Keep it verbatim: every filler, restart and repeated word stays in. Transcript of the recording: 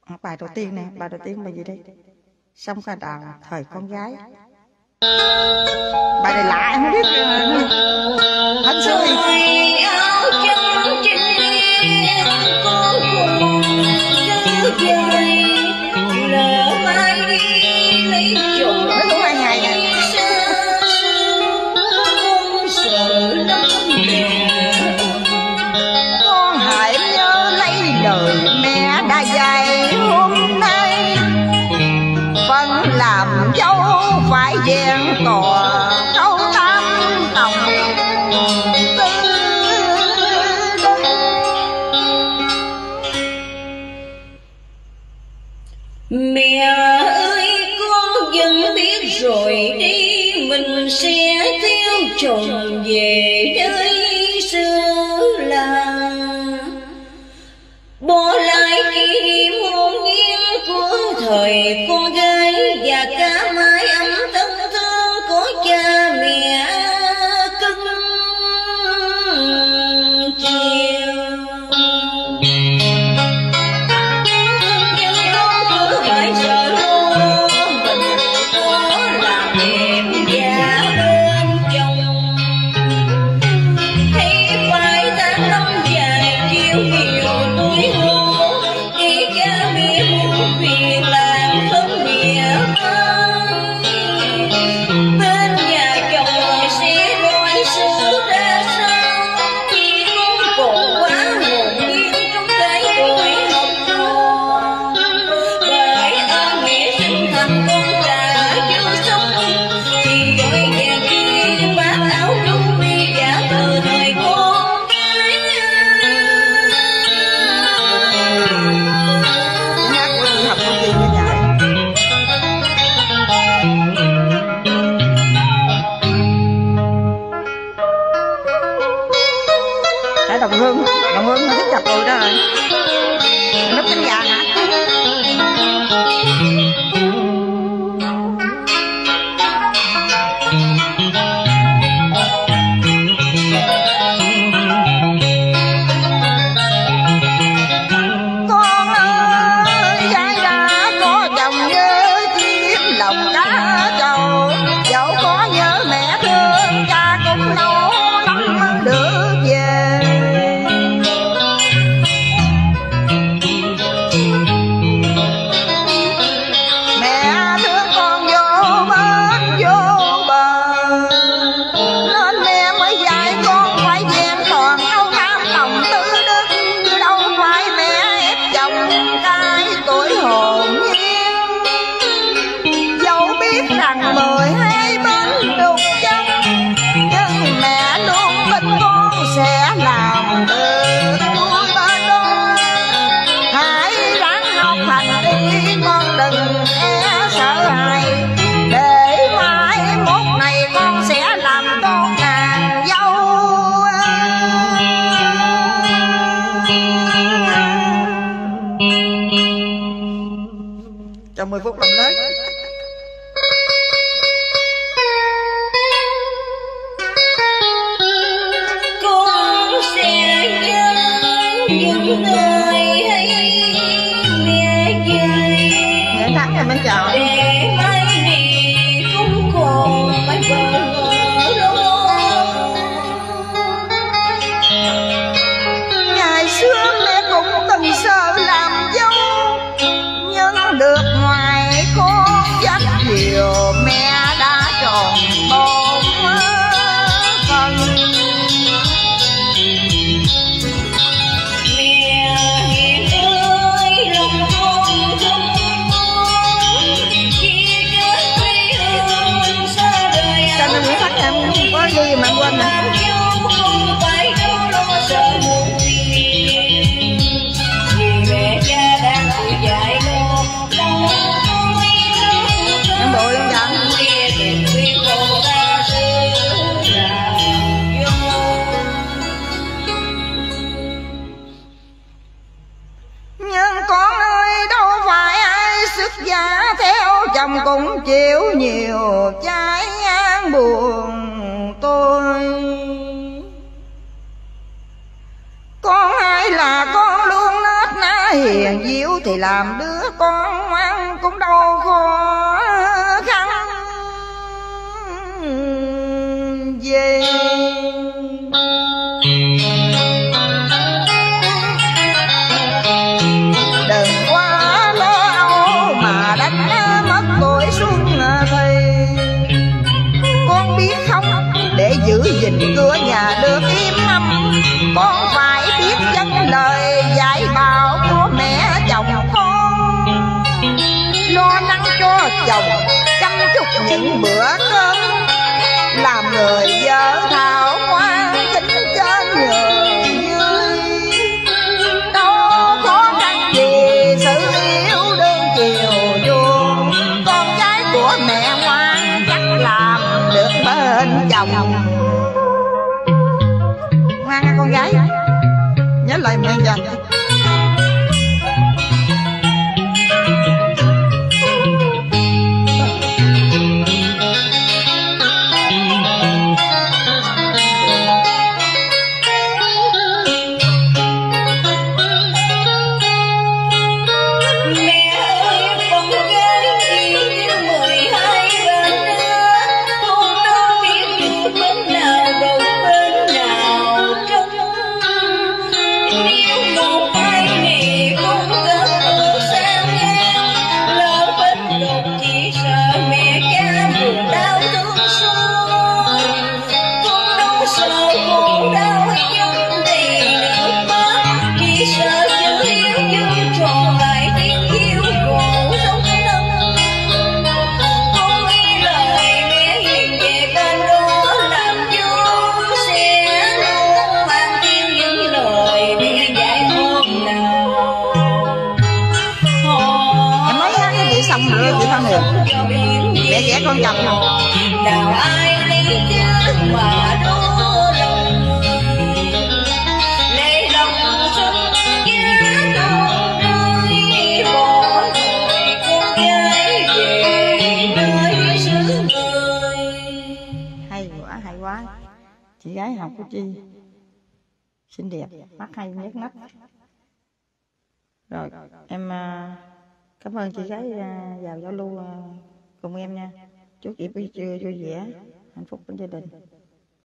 Bài đầu tiên nè, bài đầu tiên bài gì đây? Sông Ca Đào thời con gái. Bài này lạ em không biết. Hết sức đi. Mới đủ hai ngày nè. Con hãy nhớ lấy lời mẹ đã dạy hôm nay, phần làm dâu phải vẹn tòa câu tam đồng tư. Mẹ ơi con vẫn biết rồi đi, mình sẽ theo chồng về nơi xưa làng, bỏ lại kỷ niệm hồn nhiên của thời con gái và cả mái ấm thân thương của cha mẹ cưng chiều. Nhưng con cứ phải sợ lo mình có làm em già bên chồng, thì phải tháng năm dài chiều nhiều tuổi ngô, khi cha mẹ muôn phiền làm phân mẹ ơi. Bên nhà chồng sẽ nói xưa ra sao, vì con còn quá hồn nhiên trong cái tuổi học trò. Bởi ơn mẹ sinh thành con đã chưa sống, thì gọi nhà kia bác áo trung mi giả từ thời con gái. Hát của học con gì như vậy? Tại đồng hương, đồng hương nó thích chặt đùi đó rồi. Núp cánh gà hả? Con ơi, gái đã có chồng nhớ chiếm lòng cá trầu, dẫu có nhớ mẹ thương cha cũng lâu lắm mới được về. Mẹ thương con vô bên vô bờ, nên mẹ mới dạy con phải vẹn toàn câu tam đồng tư đức, chứ đâu phải mẹ ép chồng cái tuổi hồn nhiên. Dẫu biết rằng mười hai bên đục chân, nhưng mẹ luôn tin con sẽ làm được vui bên đó. Hãy ráng học hành đi con, đừng e sợ hãi, để mai mốt này con sẽ làm con nàng dâu. Trong mười phút làm lớn. Con sẽ nhớ những lời hay mẹ dạy, Để thắng rồi mình chào. để mai này cũng còn phải bờ lo. Ngày xưa mẹ cũng từng sợ làm dâu, nhưng được ngoài con dắt chiều mẹ đã tròn bổn phần. Mẹ hiền ơi lòng con không muốn, khi kết quê hương xa đời Cho nên Nguyễn Thắng em không có gì mà em quên nè. làm dâu không phải đâu lo sợ muộn phiền, vì mẹ cha đang tuổi dạy lo lòng tôi Em bội luôn dạ. nghe tình khuyên cô ta xưa là vô. Nhưng con ơi đâu phải ai xuất gia theo chồng cũng chịu nhiều trái ngang buồn tôi. Con ai là con luôn nết na hiền diệu thì làm đứa con ngoan cũng đâu khó khăn gì. Đừng quá lo âu mà đánh mất tuổi xuân thì con biết không, để giữ gìn cửa nhà được im ấm, con phải biết dân lời dạy bảo của mẹ chồng con. Lo lắng cho chồng chăm chút những bữa cơm, làm người vợ thảo ngoan kính trên nhường dưới. Đâu khó khăn gì sự yêu đương chiều chuộng, con gái của mẹ ngoan chắc làm được bên chồng. Ngoan nha con gái, nhớ lời mẹ dành. Xong rồi chị Phan Huyền mẹ vẽ con chồng nào ai lấy chứ mà đố lòng lấy lòng xuân giá con ơi bỏ rồi con gái về nơi xứ người. Hay quá, hay quá, chị gái học của Chi xinh đẹp, mắt hay nhất mắt. Rồi em cảm ơn chị gái vào giao lưu cùng em nha. Chúc chị buổi trưa vui vẻ, hạnh phúc bên gia đình.